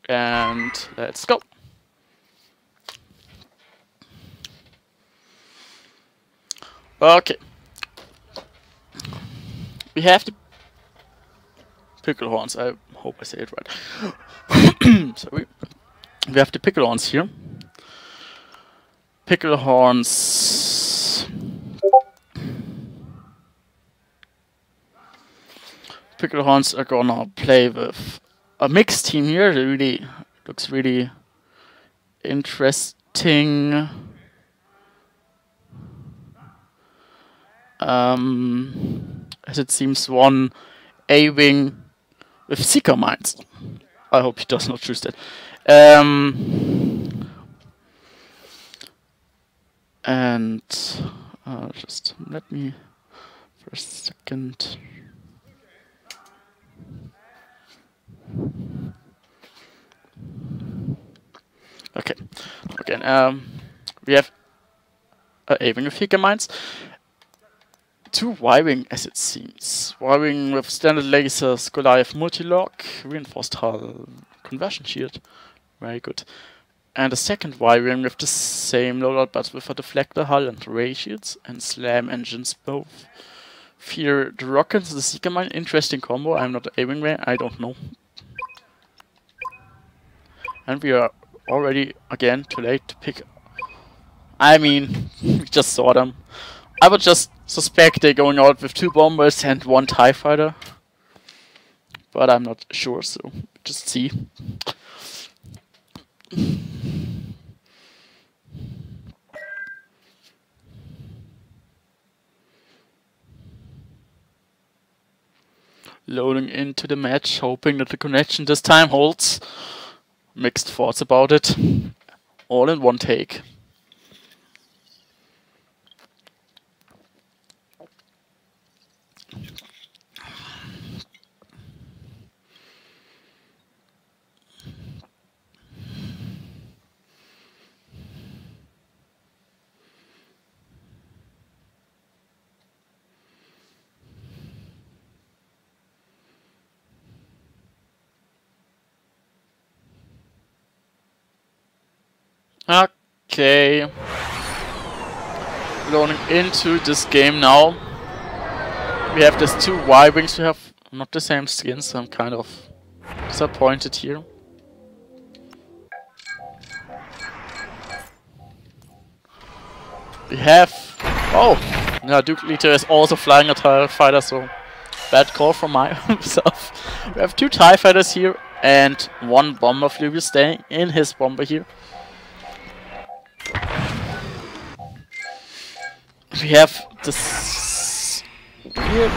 And let's go. Okay. We have the Pickle horns. I hope I say it right. Sorry. We have the Pickle horns here. Pickle horns. Pickle horns are gonna play with a mixed team here. It really looks really interesting. As it seems, one A-wing with Seeker mines. I hope he does not choose that. And just let me for a second. Okay, again, we have A-wing with Seeker mines. Two Y-wing, as it seems. Y-wing with standard lasers, Goliath multi-lock, reinforced hull, conversion shield. Very good. And a second Y-wing with the same loadout but with a deflector hull and ray shields and slam engines both. Fear the rockets, the Seeker mine. Interesting combo. I'm not an A-wing man, I don't know. And we are already again too late to pick. I mean, we just saw them. I would just suspect they're going out with 2 bombers and 1 TIE fighter. But I'm not sure, so just see. Loading into the match, hoping that the connection this time holds. Mixed thoughts about it. All in one take. Okay, loading into this game now. We have these 2 Y-wings. We have not the same skins, so I'm kind of disappointed here. We have... Oh! Yeah, Duke Leader is also flying a TIE fighter, so bad call from myself. We have 2 TIE fighters here and 1 bomber fleet staying in his bomber here. We have this weird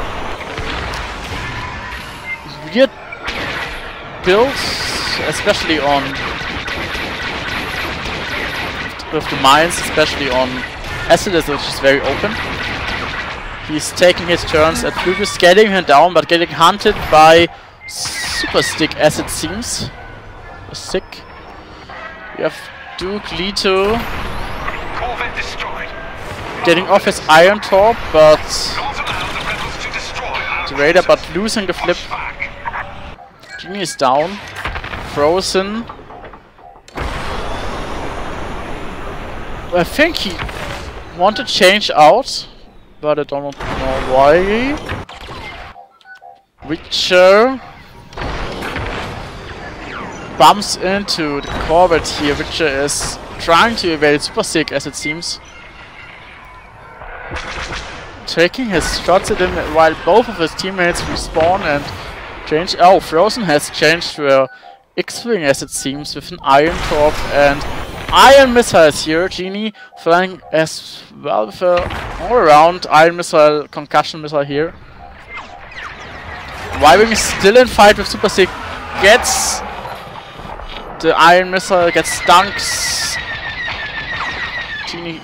builds, especially on with the mines, especially on Acid, which is very open. He's taking his turns at Fluvius, getting him down, but getting hunted by Super Stick, as it seems. Sick. We have Duke Leto getting off his Iron Torp, but the Raider, but losing the flip. Genie is down, frozen. I think he wanted to change out, but I don't know why. Witcher bumps into the Corvette here. Witcher is trying to evade Super Sick, as it seems. Taking his shots at him while both of his teammates respawn and change. Oh, Frozen has changed to a X-Wing, as it seems, with an Iron Torp and Iron Missiles here. Genie flying as well with a all-around Iron Missile, Concussion Missile here. Y-Wing is still in fight with Super Sick. Gets the Iron Missile, gets dunks. Genie...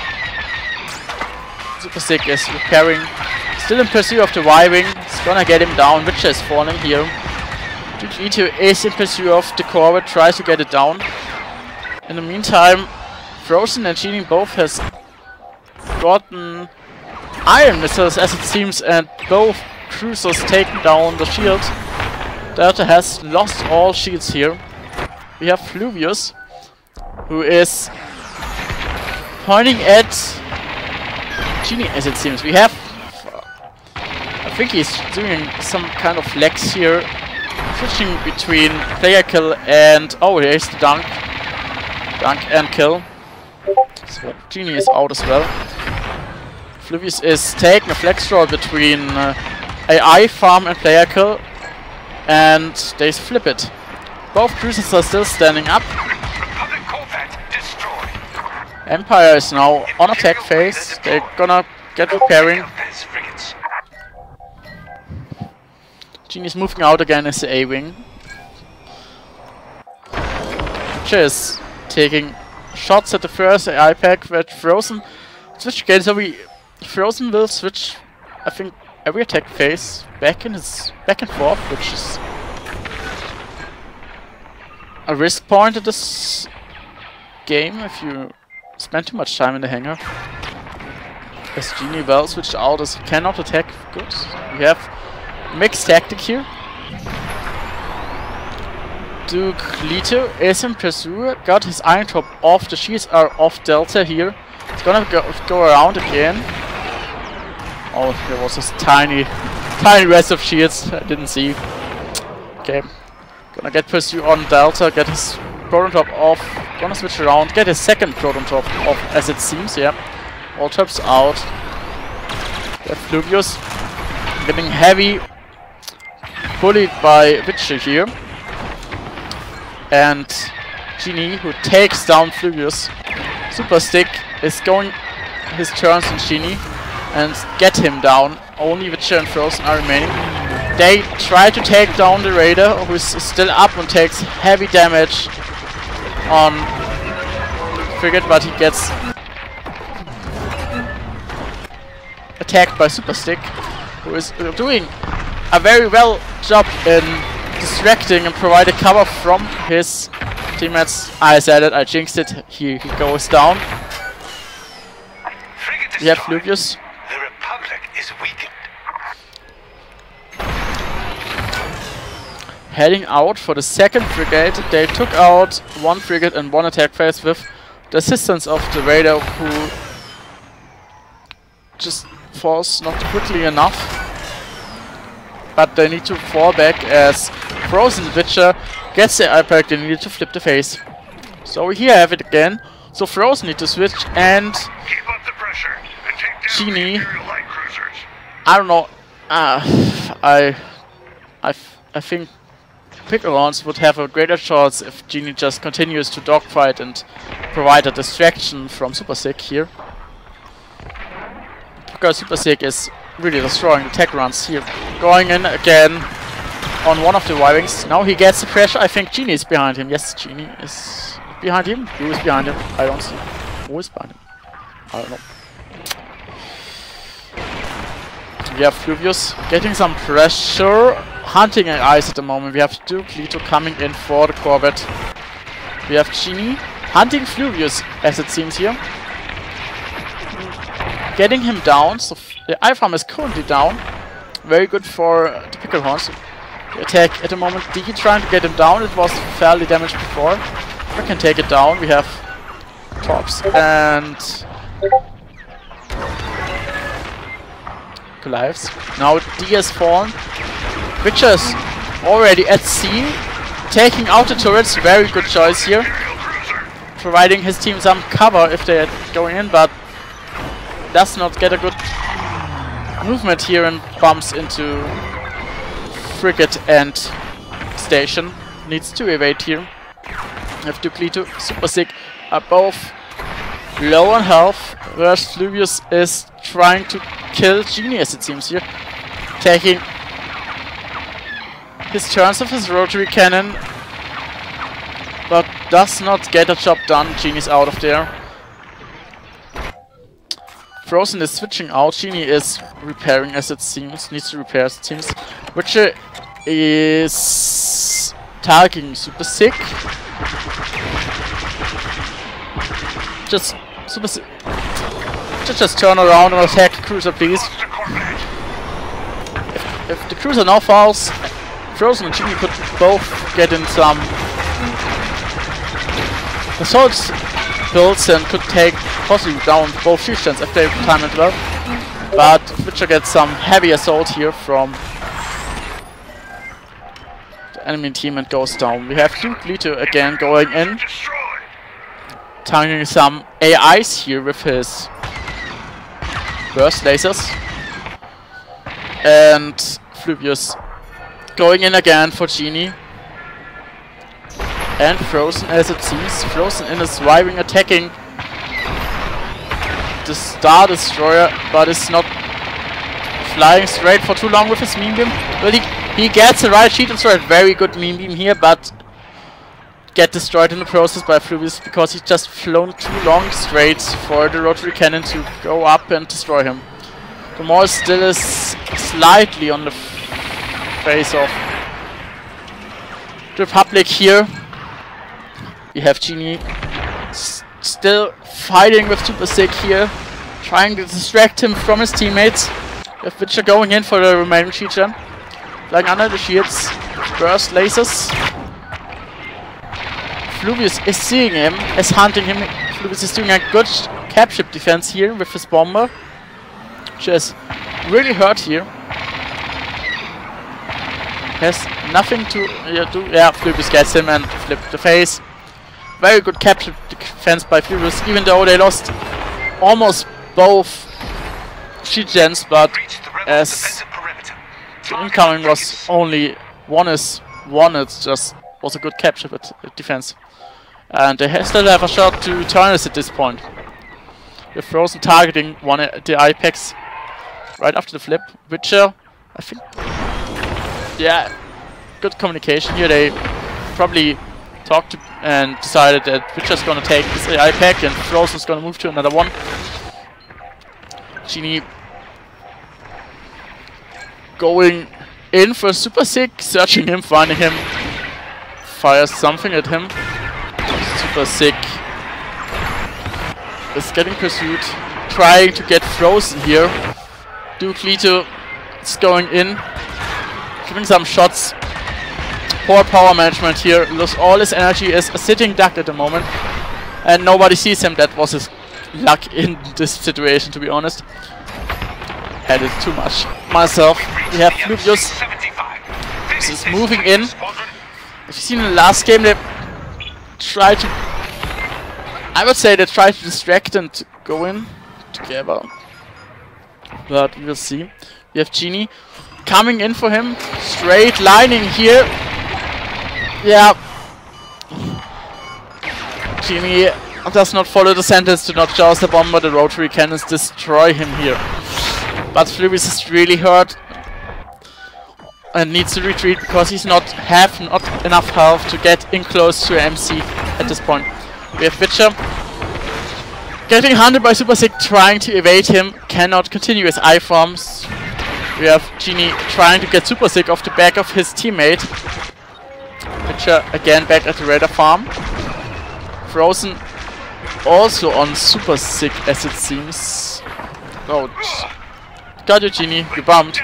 Super Sick is repairing. Still in pursuit of the Y-Wing. It's gonna get him down. Witcher is falling here. Duke Leto is in pursuit of the Corvette. Tries to get it down. In the meantime, Frozen and Genie both has gotten Iron Missiles, as it seems, and both cruisers taken down the shield. Delta has lost all shields here. we have Fluvius, who is pointing at Genie, as it seems. We have... I think he's doing some kind of legs here, switching between player kill and... Oh, here's the dunk. Dunk and kill. So Genie is out as well. Fluvius is taking a flex roll between AI farm and player kill, and they flip it. Both cruisers are still standing up. Empire is now on attack phase. They're gonna get repairing. Genie's moving out again as the A-wing. Witcher is taking shots at the first AI pack, but Frozen switch again, so Frozen will switch, I think, every attack phase back and forth, which is a risk point at this game if you spend too much time in the hangar. As Genie well switched out as he cannot attack. Good. We have mixed tactic here. Duke Leto is in pursuit, got his iron top off, the shields are off Delta here. It's gonna go around again. Oh, there was this tiny rest of shields I didn't see. Okay. Gonna get pursuit on Delta, get his proton top off, gonna switch around, get his second proton top off as it seems, yeah. All tops out. We have Fluvius getting heavy, bullied by Witcher here. And Genie, who takes down Fluvius. Super Stick is going his turns on Genie and get him down. Only Witcher and Frozen are remaining. They try to take down the Raider, who is still up and takes heavy damage on Frigate, but he gets attacked by Super Stick, who is doing a very well job in distracting and providing cover from his teammates. I said it, I jinxed it, he goes down. We have Fluvius. The Republic is weakened. Heading out for the second frigate. They took out one frigate and one attack phase with the assistance of the Raider, who just falls not quickly enough. But they need to fall back as Frozen Witcher gets the iPad. They need to flip the phase. So here I have it again. So Frozen need to switch and Keep up the pressure and take down Genie. Imperial light cruisers. I don't know. I think Pickle would have a greater chance if Genie just continues to dogfight and provide a distraction from Super Sick here. Because Super Sick is really destroying the tech runs here. Going in again on one of the Y-Wings. Now he gets the pressure. I think Genie is behind him. Yes, Genie is behind him. Who is behind him? I don't see. Who is behind him? I don't know. We have Fluvius getting some pressure, hunting at ice at the moment. We have Duke Leto coming in for the Corvette. We have Genie hunting Fluvius, as it seems here. Getting him down, so the I-Farm is currently down. Very good for the Pickle Horns. The attack at the moment, D trying to get him down. It was fairly damaged before. We can take it down. We have Tops and Goliaths. Now D has fallen. Witcher is already at sea, taking out the turrets. Very good choice here. Providing his team some cover if they are going in, but does not get a good movement here and bumps into Frigate and Station. Needs to evade here. Have Duke Leto, Super Sick are both low on health, whereas Fluvius is trying to kill Genie, as it seems here. Taking his turns of his rotary cannon, but does not get a job done. Genie's out of there. Frozen is switching out. Genie is repairing, as it seems. Needs to repair, as it seems. Witcher is targeting Super Sick. Just Super Sick. Just turn around and attack the cruiser, please. If the cruiser now falls, Frozen and Genie could both get in some assault builds and could take possibly down both chieftains if they time it well. But Witcher gets some heavy assault here from the enemy team and goes down. We have Duke Leto again going in, targeting some AIs here with his burst lasers. And Fluvius going in again for Genie. And Frozen, as it seems. Frozen in is driving, attacking the Star Destroyer, but is not flying straight for too long with his Mean Beam. Well, he gets the right Shield Destroyer. Very good Mean Beam here, but get destroyed in the process by Fluvius because he's just flown too long straight for the rotary cannon to go up and destroy him. The Maul still is slightly on the face of the Republic here. We have Genie still fighting with Super Sick here, trying to distract him from his teammates. We have Witcher going in for the remaining Cheetah, flying under the shields, burst lasers. Fluvius is seeing him, is hunting him. Fluvius is doing a good capture defense here with his bomber, which is really hurt here. Has nothing to do. Yeah, Fluvius gets him and flip the face. Very good capture defense by Fluvius, even though they lost almost both shield gens, but as the incoming was only one is one, it just was a good capture defense. And they still have a shot to Taurus at this point. With Frozen targeting one of the Apex right after the flip. Witcher, I think, yeah, good communication here. They probably talked to and decided that Witcher's gonna take this AI pack and Frozen's gonna move to another one. Genie going in for Super Sick, searching him, finding him, fires something at him. Super Sick is getting pursued, trying to get Frozen here. Duke Leto is going in, giving some shots. Poor power management here, lost all his energy as a sitting duck at the moment. And nobody sees him. That was his luck in this situation, to be honest. Had it too much myself. We have Fluvius. This is moving in. If you've seen in the last game, they tried to... I would say they tried to distract and go in together. But we will see. We have Genie coming in for him. Straight lining here. Yeah. Genie does not follow the sentence to not joust the bomber. The rotary cannons destroy him here. But Fluvius is really hurt and needs to retreat because he's not enough health to get in close to MC at this point. We have Witcher getting hunted by Super Sick, trying to evade him, cannot continue his I forms. We have Genie trying to get Super Sick off the back of his teammate. Witcher again back at the radar farm. Frozen also on Super Sick as it seems. Oh, got you, Genie, you bumped.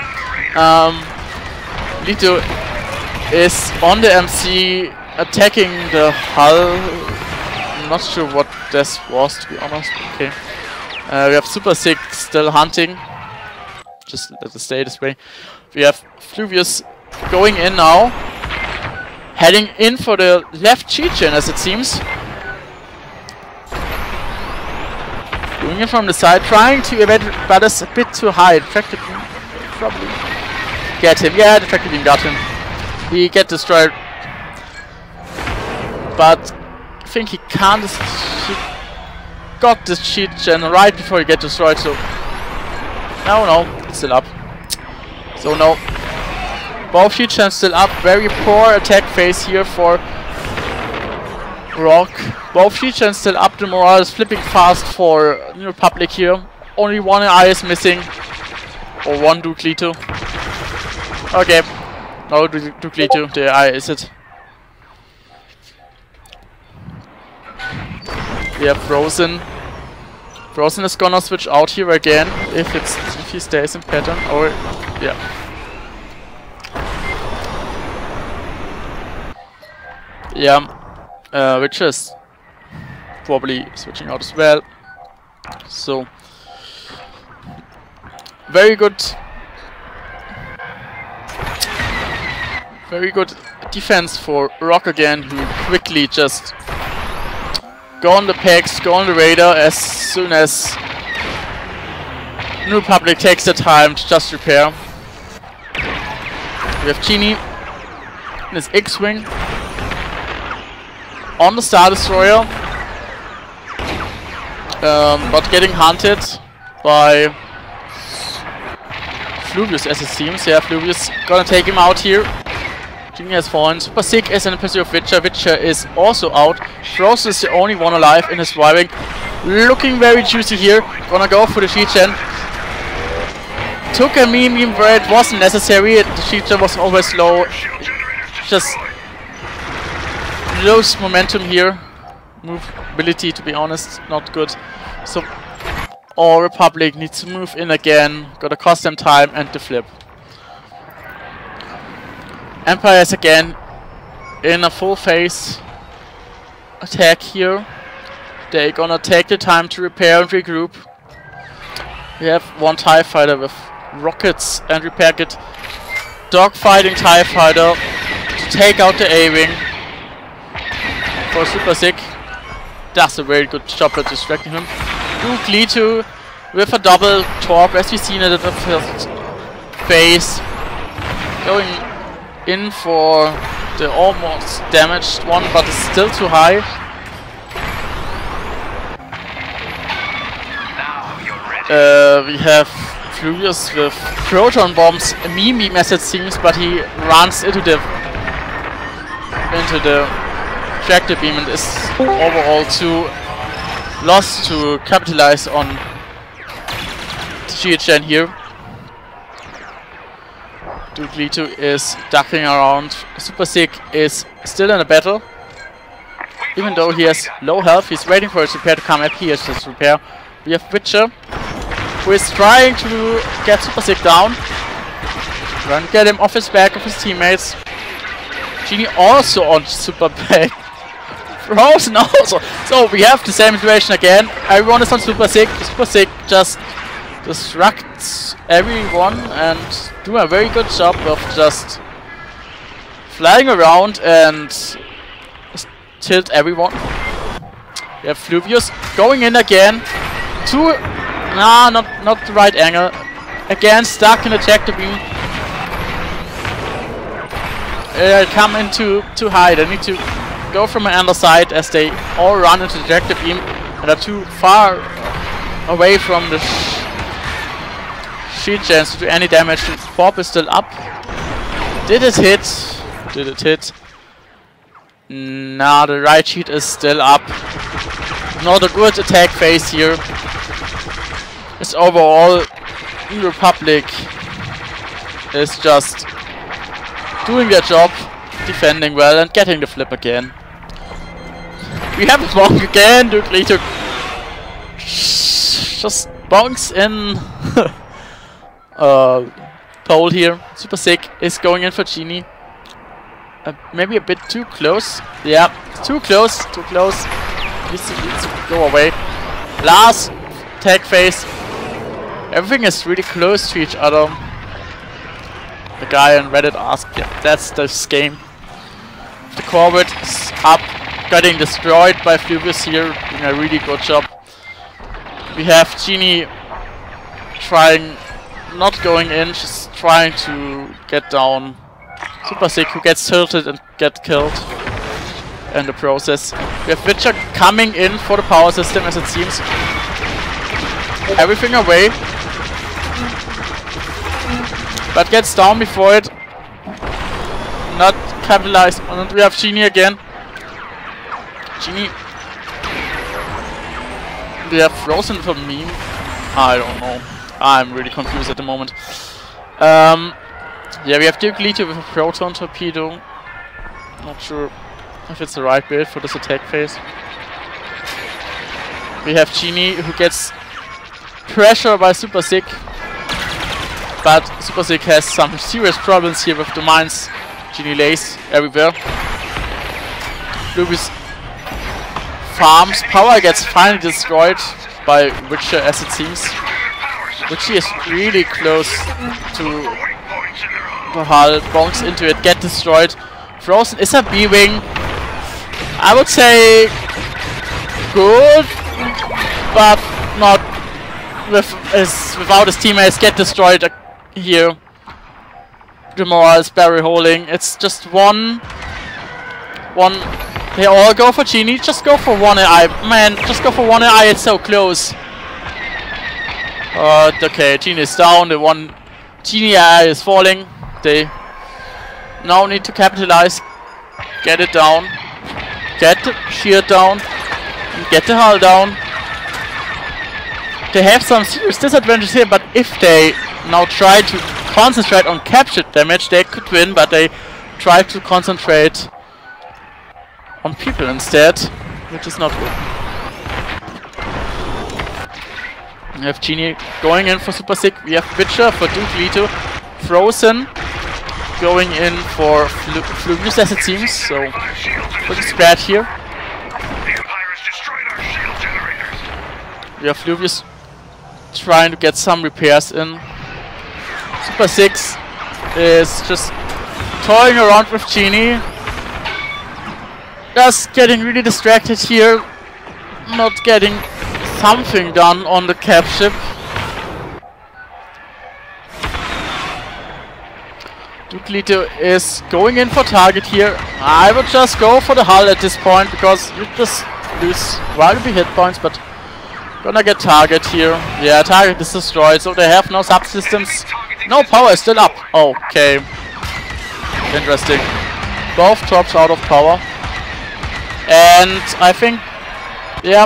Leto is on the MC attacking the hull. I'm not sure what this was, to be honest. Okay. We have Super Sick still hunting. Just let it stay this way. We have Fluvius going in now. Heading in for the left cheat gen, as it seems. Doing it from the side, trying to evade, but it's a bit too high. The tractor beam probably get him. Yeah, the tractor beam got him. He get destroyed, but I think he can't. He got this cheat gen right before he get destroyed. So no, it's still up. So no. Both cheat gens still up. Very poor attack phase here for Rock. Both cheat gens still up. The morale is flipping fast for New Republic here. Only one eye is missing. Or one Duke Leto. Okay. No Duke Leto. The eye is it. We have Frozen. Frozen is gonna switch out here again if he stays in pattern. Or yeah. Yeah, Witcher is probably switching out as well. So very good defense for Rock again, who quickly just go on the pegs, go on the radar as soon as New Republic takes the time to just repair. We have Genie in his X-Wing on the Star Destroyer, but getting hunted by Fluvius as it seems. Yeah, Fluvius gonna take him out here. Genie has fallen. Super Sick is in the pursuit of Witcher. Witcher is also out. Frost is the only one alive in his Y-Wing. Looking very juicy here. Gonna go for the Shield Gen. Took a meme where it wasn't necessary. The Shield Gen was always low. Just lose momentum here. Movability, to be honest, not good. So all Republic needs to move in again. Gotta cost them time and the flip. Empire is again in a full phase attack here. They're gonna take the time to repair and regroup. We have one TIE fighter with rockets and repair kit. Dogfighting TIE fighter to take out the A-Wing for Super Sick. Does a very good job at distracting him. Duke Leto with a double torp as we've seen it at the first phase. Going in for the almost damaged one, but it's still too high. We have Fluvius with proton bombs, a meme as it seems, but he runs into the tractor beam and is overall too lost to capitalize on the Shield Gen here. Duke Leto is ducking around. Super Sick is still in a battle. Even though he has low health, he's waiting for his repair to come up. He has his repair. We have Witcher, who is trying to get Super Sick down. Trying to get him off his back of his teammates. Genie also on Super Back. Frozen also. So we have the same situation again. Everyone is on Super Sick. Super Sick just distracts everyone and do a very good job of just flying around and tilt everyone. We have Fluvius going in again. Not the right angle. Again stuck in the tractor beam. Come in too high. They need to go from the underside as they all run into the tractor beam and are too far away from the Shield Gens to do any damage. The Bob is still up. Did it hit? Did it hit? Nah, the right sheet is still up. Not a good attack phase here. It's overall, the Republic is just doing their job, defending well and getting the flip again. We have a bonk again. Duke Leto just bonks in pole here. Super Sick is going in for Genie. Maybe a bit too close. Yeah, too close. Too close. Needs to go away. Last tag phase. Everything is really close to each other. The guy on Reddit asked, yeah, that's this game. The Corvette is up, getting destroyed by Fluvius here, doing a really good job. We have Genie trying, not going in, just trying to get down Super Sick, who gets tilted and get killed in the process. We have Witcher coming in for the power system as it seems. Everything away. But gets down before it. Not capitalized on it. We have Genie again. Genie. We have frozen for meme. I don't know. I'm really confused at the moment. Yeah, we have Duke Leto with a proton torpedo. Not sure if it's the right build for this attack phase. We have Genie who gets pressure by Super Sick. But Super Sick has some serious problems here with the mines. Genie lays everywhere. Fluvius farms. Power gets finally destroyed by Witcher, as it seems. Witcher is really close to the hull. Bonks into it, get destroyed. Frozen is a B-wing. I would say good, but not without his teammates. Get destroyed here. Demora is barrel holding. It's just one. They all go for Genie. Just go for one AI. Man, just go for one AI. It's so close. Okay, Genie is down. The one Genie AI is falling. They now need to capitalize. Get it down. Get the shield down. And get the hull down. They have some serious disadvantages here, but if they now try to concentrate on captured damage, they could win, but they try to concentrate on people instead, which is not good. We have Genie going in for Super Sick. We have Witcher for Duke Leto. Frozen going in for Fluvius, as it seems. So pretty spread here. We have Fluvius trying to get some repairs in. Super 6 is just toying around with Genie. Just getting really distracted here. Not getting something done on the cap ship. Duke Leto is going in for target here. I would just go for the hull at this point, because you just lose valuable hit points, but gonna get target here. Yeah, target is destroyed, so they have no subsystems. No, power is still up. Okay. Interesting. Both drops out of power. And I think, yep.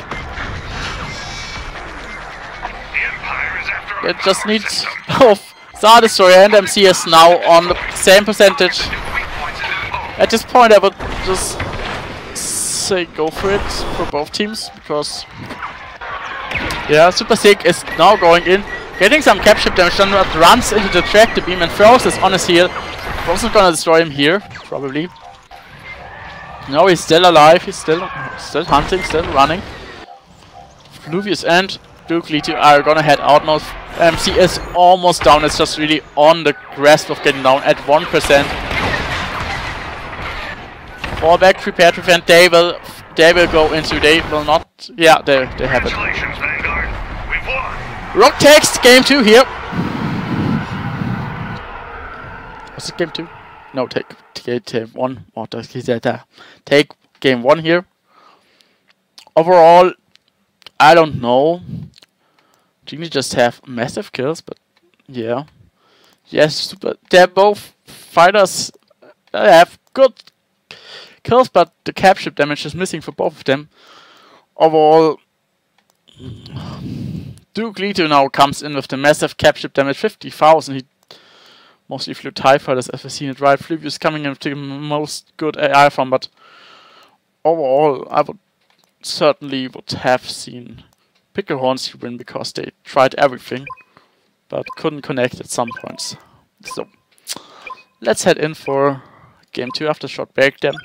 It just needs both Star Destroyer and MCS now on the same percentage. At this point I would just say go for it for both teams, because yeah, Super Sick is now going in, getting some cap ship damage done, but runs into the tractor beam and throws is on his heel. Frozen's gonna destroy him here, probably. No, he's still alive, he's still hunting, still running. Fluvius and Duke Leto are gonna head out now. MC is almost down, it's just really on the grasp of getting down at 1%. Fall back, prepare to defend. They will go into, they will not, yeah, they have it. Rock text, game 2 here. Was it game 2? No, take 1. What does he say there? Take game 1 here. Overall, I don't know. Genie just have massive kills, but yeah. Yes, but they're both fighters. They have good kills, but the cap ship damage is missing for both of them. Overall, Duke Leto now comes in with the massive cap ship damage, 50,000. He mostly flew TIE fighters, as we've seen it right. Fluvius coming in with the most good AI from, but overall, I would certainly have seen Pickle Horns win, because they tried everything, but couldn't connect at some points. So, let's head in for game 2 after a short break then.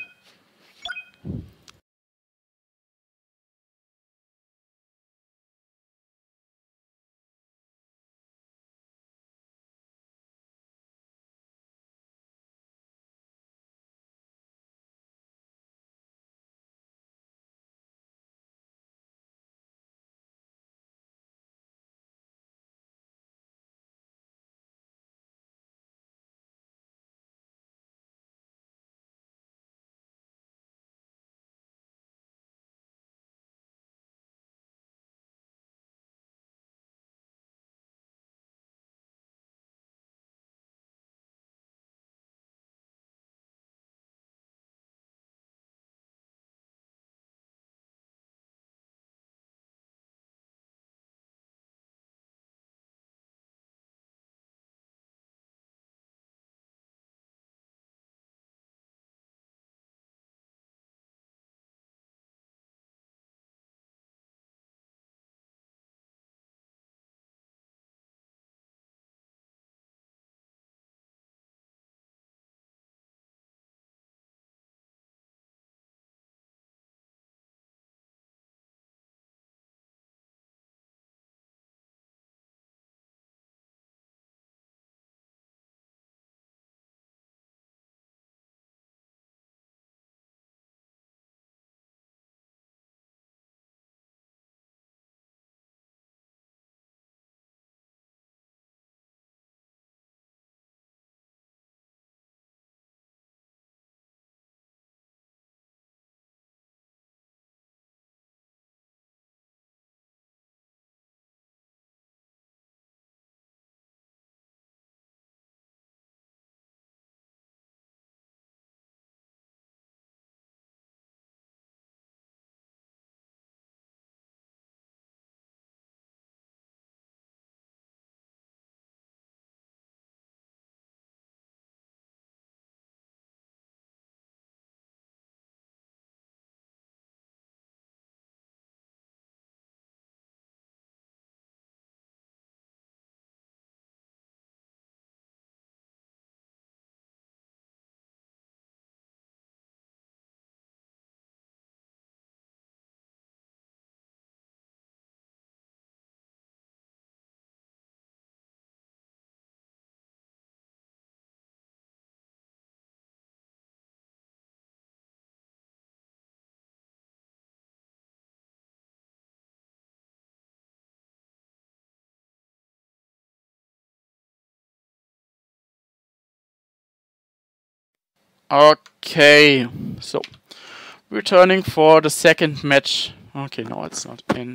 Okay, so returning for the second match. Okay, no, it's not in.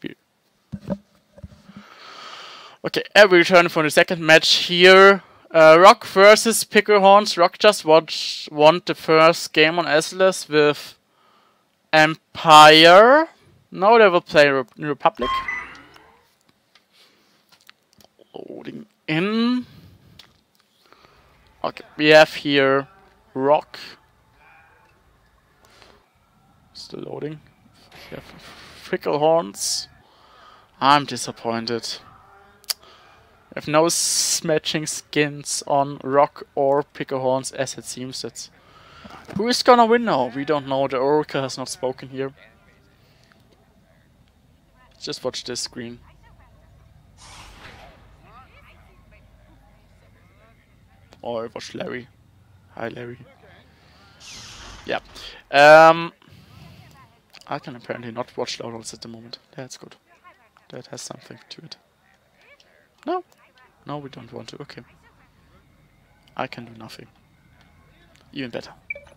Okay, we return for the second match here. Rock versus Pickle. Rock just won the first game on SLS with Empire. Now they will play Republic. Loading in. Okay, we have here Rock. Still loading. We have Pickle. I'm disappointed. We have no matching skins on Rock or Pickle as it seems that. Who is gonna win now? We don't know. The Oracle has not spoken here. Just watch this screen. Or I watch Larry. Hi Larry. Yeah. I can apparently not watch loadouts at the moment. That's good. That has something to it. No. No, we don't want to. Okay. I can do nothing. Even better.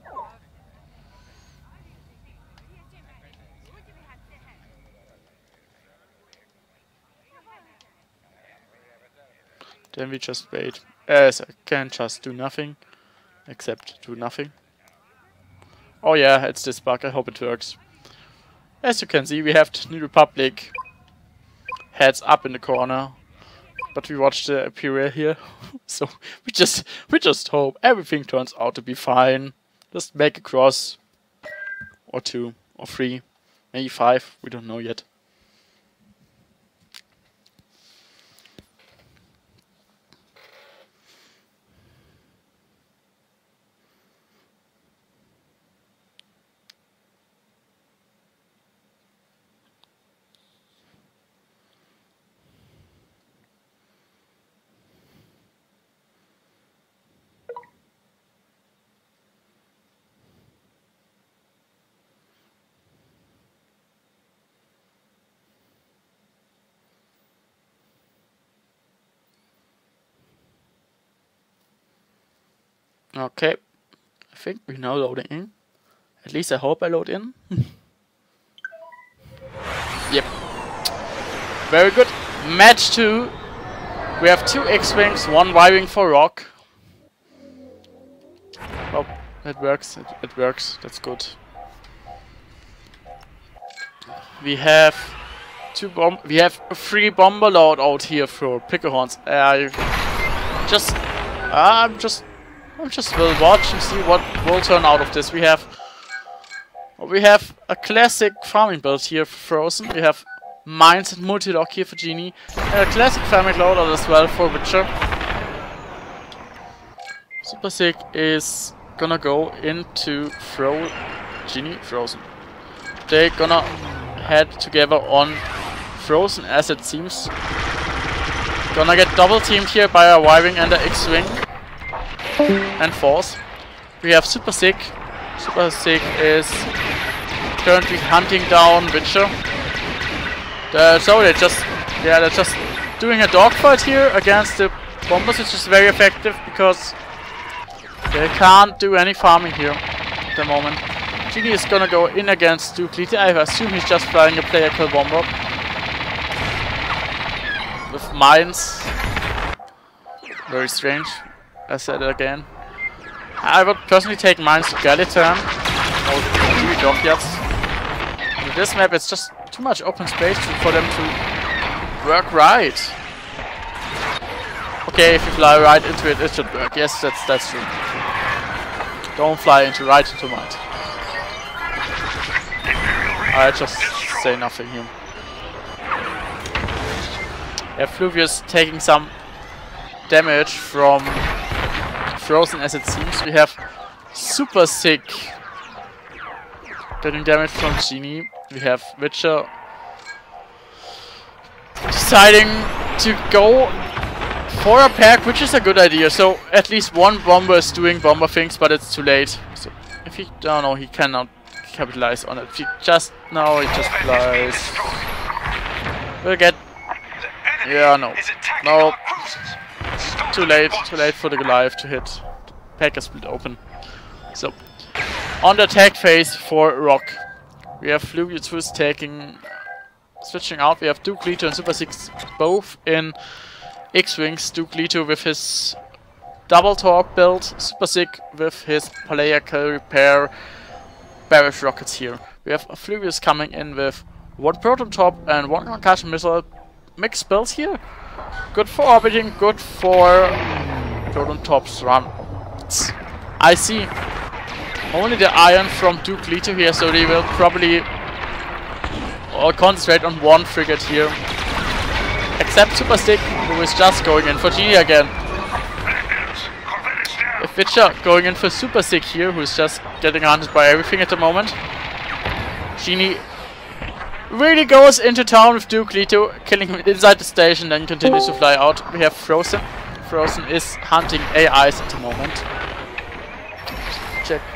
Then we just wait. As I can just do nothing. Except do nothing. Oh yeah, it's this bug. I hope it works. As you can see, we have the New Republic heads up in the corner. But we watch the Imperial here. So we just hope everything turns out to be fine. Just make a cross. Or 2. Or 3. Maybe 5. We don't know yet. Okay, I think we're now loading in. At least I hope I load in. Yep. Very good. Match 2. We have 2 X-Wings, 1 Y-Wing for Rock. Oh, that works. It works. That's good. We have 3 bomber loadout here for Pickle. I'm just will watch and see what will turn out of this. We have a classic farming build here for Frozen. We have mines and multi-lock here for Genie. And a classic farming loadout as well for Witcher. Super Sick is gonna go into Genie Frozen. They're gonna head together on Frozen as it seems. Gonna get double teamed here by a Y-Wing and a X-Wing. And Force. We have Super Sick. Super Sick is currently hunting down Witcher. So they're just doing a dogfight here against the bombers, which is very effective because they can't do any farming here at the moment. Genie is gonna go in against Duke. I assume he's just flying a player kill bomber with mines. Very strange. I said it again. I would personally take mines to Gallatin. No 3 dockyards. With this map, it's just too much open space for them to work right. Okay, if you fly right into it, it should work. Yes, that's true. Don't fly right into mine. I just say nothing here. Yeah, Fluvius taking some damage from Frozen as it seems. We have Super Sick getting damage from Genie. We have Witcher deciding to go for a pack, which is a good idea. So at least one bomber is doing bomber things, but it's too late. So if he don't know, he cannot capitalize on it. If he just flies. We'll get. Yeah, no. Too late for the Goliath to hit. The pack is split open. So, on the attack phase for Rock, we have Fluvius who is switching out. We have Duke Leto and Super 6 both in X-Wings. Duke Leto with his double torque build, Super Sick with his player kill repair barrage rockets here. We have Fluvius coming in with one proton top and one concussion missile. Mixed builds here. Good for orbiting, good for proton tops run. I see only the iron from Duke Leto here, so they will probably all concentrate on one frigate here. Except Super Stick, who is just going in for Genie again. With Witcher going in for Super Stick here, who is just getting hunted by everything at the moment. Genie really goes into town with Duke Leto, killing him inside the station, then continues to fly out. We have Frozen. Frozen is hunting AIs at the moment. Check.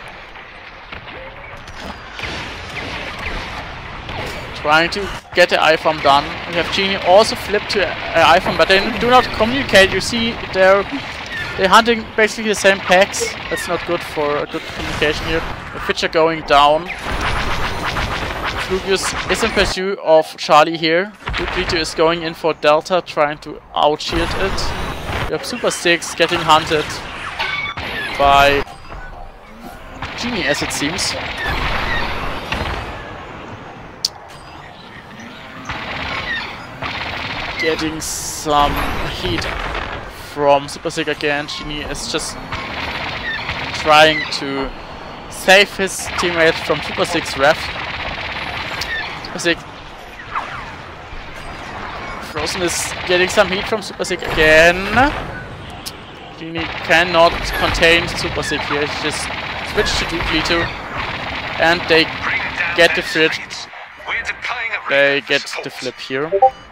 Trying to get the AI farm done. We have Genie also flipped to AI farm, but they do not communicate. You see, they're hunting basically the same packs. That's not good for a good communication here. The Fitcher going down. Fluvius is in pursuit of Charlie here. Duke Leto is going in for Delta, trying to outshield it. We have Super 6 getting hunted by Genie, as it seems. Getting some heat from Super Sick again. Genie is just trying to save his teammates from Super Sick's ref. Super Sick. Frozen is getting some heat from Super Sick again. Genie cannot contain Super Sick here. He just switched to Duke Leto and they get the flip. They get the flip here.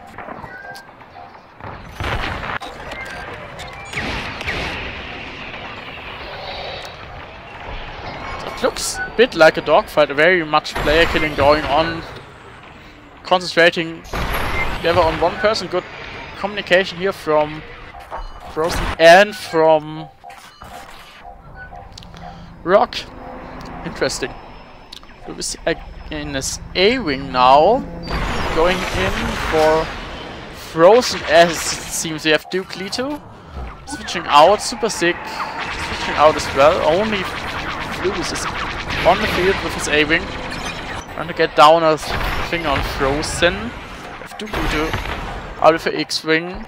Looks a bit like a dogfight, very much player killing going on, concentrating together on one person. Good communication here from Frozen and from Rock. Interesting. Lewis in his A-wing now, going in for Frozen, as it seems. We have Duke Leto switching out, Super Sick switching out as well. Only Lewis is on the field with his A-wing, trying to get down a thing on Frozen. With Duke Leto out of the X-wing.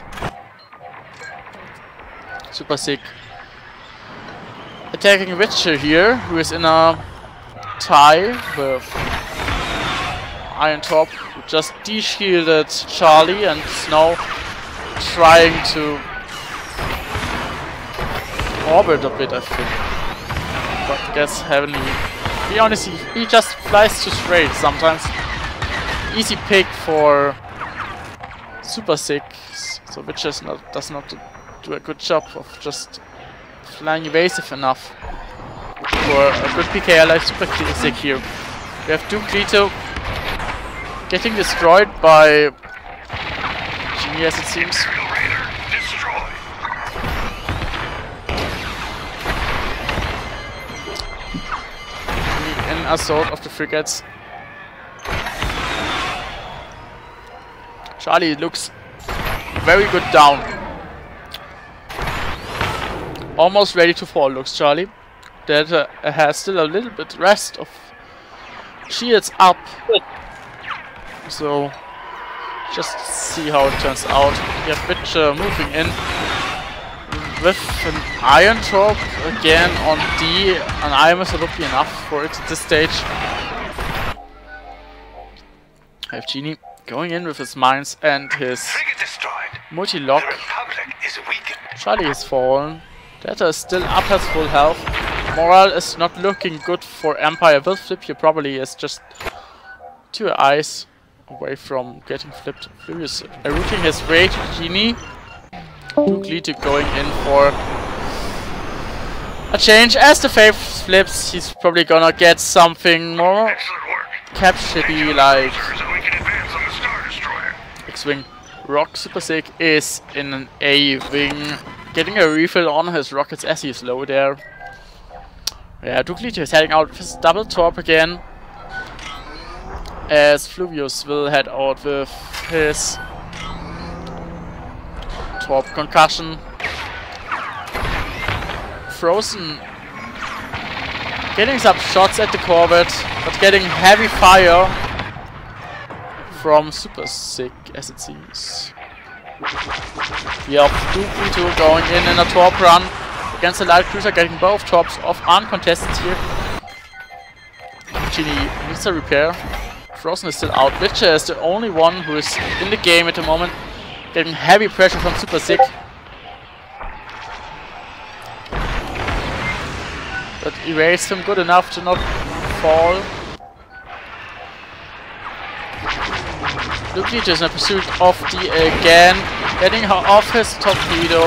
Super Sick attacking Witcher here, who is in a tie with Iron Top, who just de-shielded Charlie and is now trying to orbit a bit, I think. But I guess Heavenly, to be honest, he just flies too straight sometimes. Easy pick for Super Sick, so Witcher does not do a good job of just flying evasive enough for a good PKI like Super Sick here. We have Duke Leto getting destroyed by Genie, as it seems. An assault of the frigates. Charlie looks very good down. Almost ready to fall looks Charlie. That has still a little bit rest of shields up. So just see how it turns out. We have Witcher moving in with an Iron Torp again on D. An Iron Missile would be enough for it at this stage. I have Genie going in with his mines and his multi-lock. Charlie is fallen. Data is still up, has full health. Morale is not looking good for Empire. Will flip here probably is just 2 eyes away from getting flipped. Furious routing his way to Genie. Duke Leto going in for a change. As the Faith flips, he's probably gonna get something more capture-y like X-Wing. Rock Super Sick is in an A-wing, getting a refill on his rockets as he's low there. Yeah, Duke Leto is heading out with his double torp again. As Fluvius will head out with his torp concussion. Frozen getting some shots at the Corvette, but getting heavy fire from Super Sick, as it seems. Yep, Duke Leto going in a torp run against the light cruiser, getting both torps off uncontested here. Genie needs a repair. Frozen is still out. Witcher is the only one who is in the game at the moment, getting heavy pressure from Super Sick. But erased him good enough to not fall. Duke Leto is in pursuit of D again, getting her off his torpedo.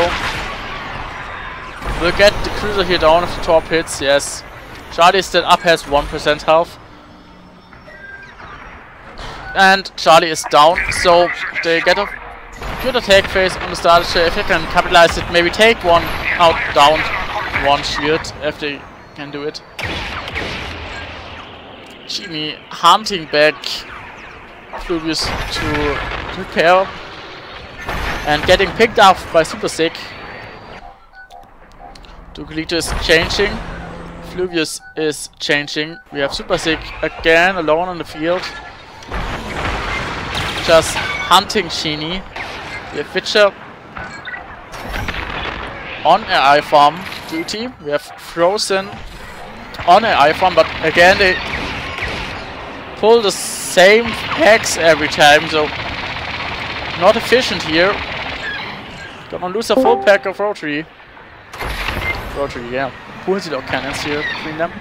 Will get the cruiser here down if the torp hits, yes. Charlie is still up, has 1% health. And Charlie is down, so they get a good attack phase on the starter. If they can capitalize it, maybe take one out down, one shield, if they can do it. Jimmy hunting back Fluvius to repair and getting picked up by Super Sick. Duke Leto is changing, Fluvius is changing. We have Super Sick again alone on the field, just hunting Sheeny. We have Witcher on AI farm duty. We have Frozen on AI farm, but again they pull the same packs every time, so not efficient here. Gonna lose a full pack of rotary. Rotary, yeah. Pulsar cannons here between them.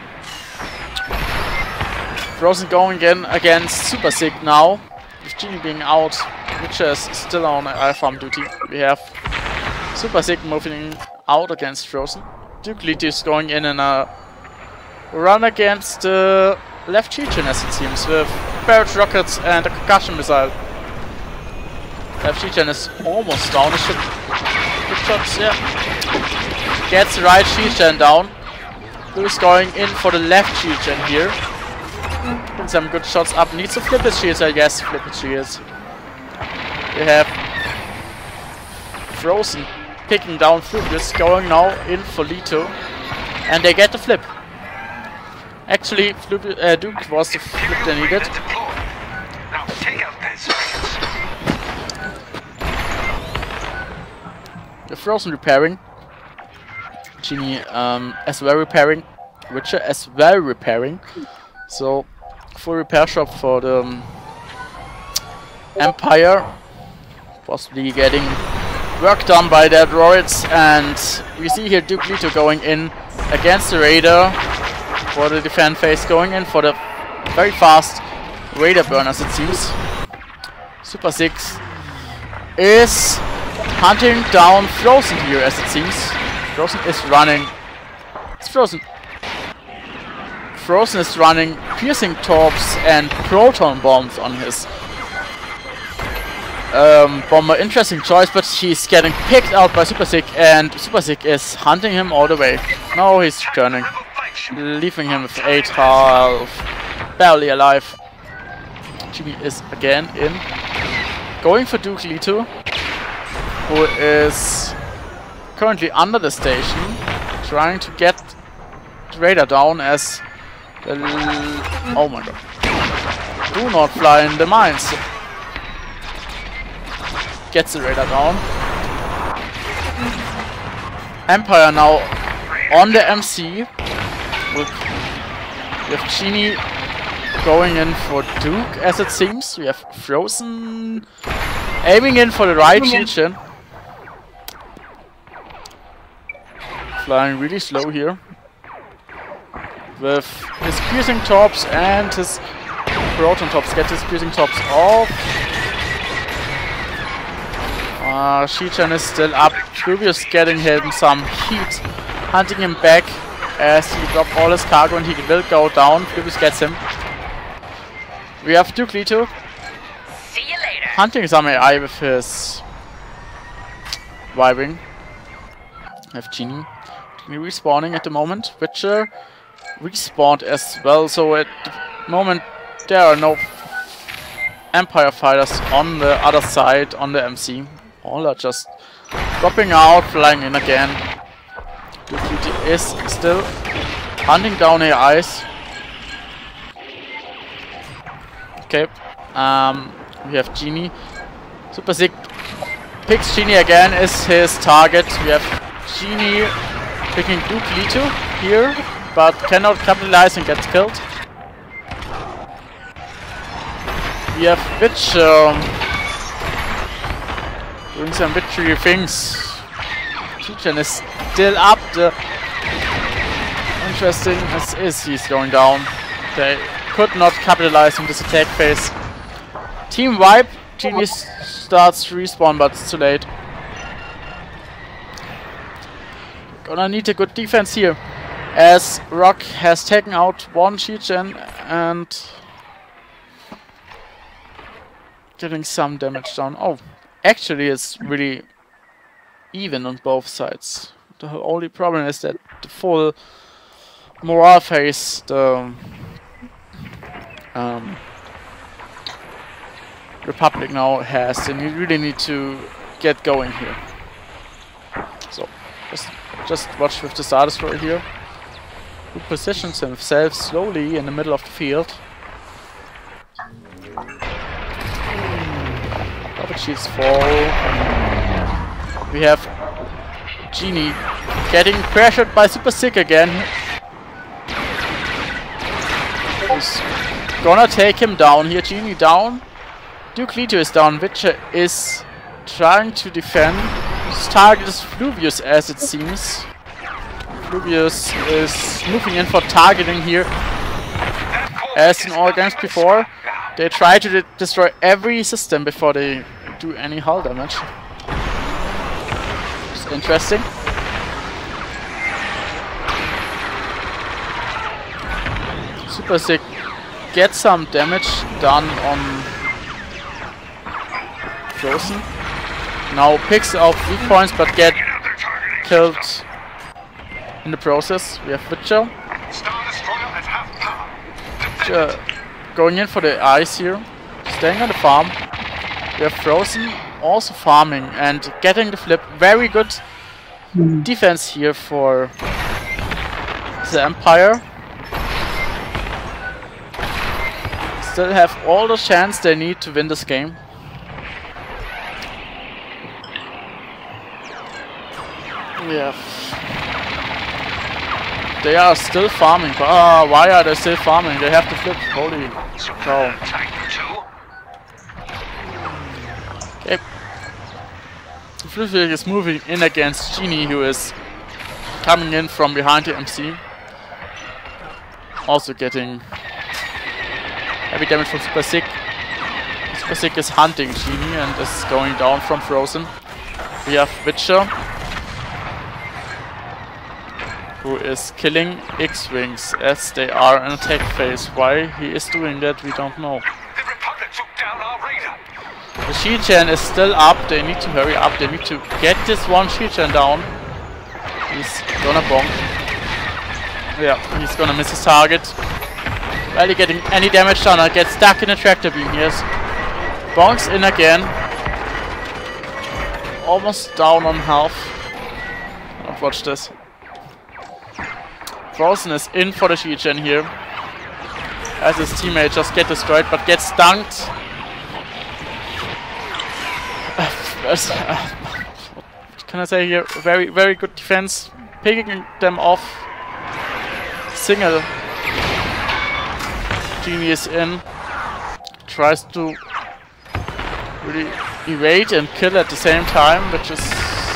Frozen going again against Super Sick now. With Genie being out, Witcher is still on AI farm duty. We have Super Sick moving out against Frozen. Duke Leto is going in a run against the left Chechen, as it seems, with barrage rockets and a concussion missile. Left Chechen is almost down. It should good shots, yeah. Gets the right Chechen down. Who's going in for the left Chechen here? Getting some good shots up. Needs to flip his shields, I guess. Flip his shields. We have Frozen picking down Fluvius, going now in for Leto, and they get the flip. Actually, Duke was the flip they needed. Now take out those rockets. The Frozen repairing. Genie as well repairing. Witcher as well repairing. So, full repair shop for the Empire. Possibly getting work done by their droids. And we see here Duke Leto going in against the Raider for the defense phase, going in for the very fast Raider burners, it seems. Super 6 is hunting down Frozen here, as it seems. Frozen is running. It's Frozen. Frozen is running piercing torps and proton bombs on his bomber. Interesting choice, but he's getting picked out by Super Sick, and Super Sick is hunting him all the way. Now he's turning, leaving him with 8 health, barely alive. Jimmy is again in, going for Duke Leto, who is currently under the station, trying to get the Raider down as the oh my god. Do not fly in the mines. Gets the Raider down. Empire now on the MC with Genie going in for Duke, as it seems. We have Frozen aiming in for the right Chechen. Flying really slow here. With his piercing tops and his proton tops. Get his piercing tops off. Chechen is still up. Fluvius getting him some heat. Hunting him back as he dropped all his cargo and he will go down. Fluvius gets him. We have Duke Leto. See you later. Hunting some AI with his Y-Wing. We have Genie. Genie respawning at the moment. Witcher respawned as well, so at the moment there are no Empire fighters on the other side, on the MC. All are just dropping out, flying in again. Duty is still hunting down AIs. Okay, we have Genie. Super Sick picks Genie again, is his target. We have Genie picking Duke Leto here, but cannot capitalize and gets killed. We have Witch doing some victory things. Chichen is still up. Interesting as is, he's going down. They could not capitalize on this attack phase. Team wipe. Genie starts to respawn, but it's too late. Gonna need a good defense here, as Rock has taken out one Chichen and getting some damage down. Oh, actually it's really even on both sides. The only problem is that the full morale phase, the Republic now has, and you really need to get going here. So just watch with the Star Destroyer here, who positions himself slowly in the middle of the field. Rocket shields fall. We have Genie getting pressured by Super Sick again. He's gonna take him down here. Genie down. Duke Leto is down. Witcher is trying to defend. His target is Fluvius, as it seems. Fluvius is moving in for targeting here. As in all games before, they try to destroy every system before they do any hull damage. It's interesting. Super Sick gets some damage done on Frozen. Now picks up weak points but get killed in the process. We have Witcher. Going in for the ice here. Staying on the farm. We have Frozen also farming and getting the flip. Very good defense here for the Empire. Still have all the chance they need to win this game. Yeah. They are still farming, but why are they still farming? They have to flip. Holy cow. Okay. Fluvius is moving in against Genie, who is coming in from behind the MC. Also getting heavy damage from Super Sick. Super Sick is hunting Genie and is going down from Frozen. We have Witcher, who is killing X-Wings as they are in attack phase. Why he is doing that, we don't know. The Republic took down our raider. The Shield-Gen is still up, they need to hurry up, they need to get this one Shield-Gen down. He's gonna bonk. Yeah, he's gonna miss his target. Barely getting any damage done, I get stuck in a tractor beam here. Bonks in again. Almost down on health. I'll watch this. Frozen is in for the Shield-Gen here, as his teammate just gets destroyed but gets dunked. What can I say here? Very, very good defense, picking them off. Single Genie is in, tries to really evade and kill at the same time, which is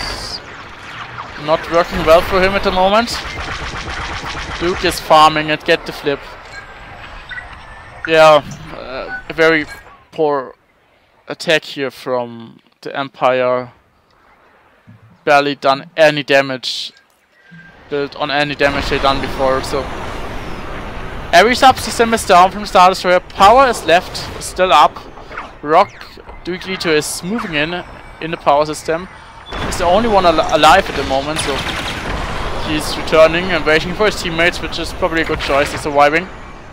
not working well for him at the moment. Duke is farming and get the flip. Yeah, a very poor attack here from the Empire. Barely done any damage, built on any damage they done before. So every subsystem is down from Star Destroyer. Power is left, still up. Rock, Duke Leto is moving in the power system. He's the only one alive at the moment, so He's returning and waiting for his teammates, which is probably a good choice. He's surviving.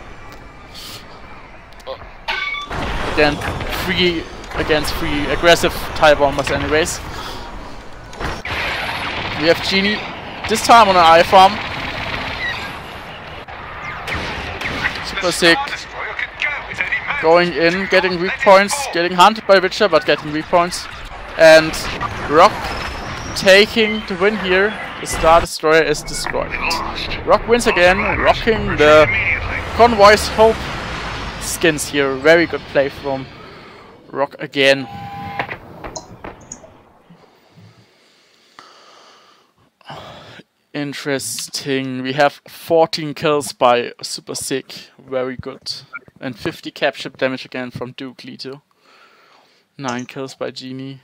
Again, 3 against 3 aggressive TIE bombers anyways. We have Genie, this time on an I farm. Super sick. Going in, getting weak points, getting hunted by Witcher, but getting weak points. And Rock taking the win here. The Star Destroyer is destroyed. Rock wins again, rocking the Convoy's Hope skins here. Very good play from Rock again. Interesting. We have 14 kills by Super Sick. Very good. And 50 capture damage again from Duke Leto. 9 kills by Genie.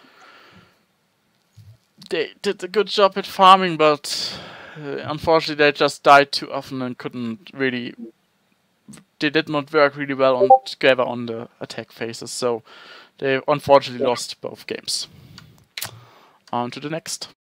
They did a good job at farming, but unfortunately they just died too often and couldn't really... They did not work really well together on the attack phases, so they unfortunately lost both games. On to the next.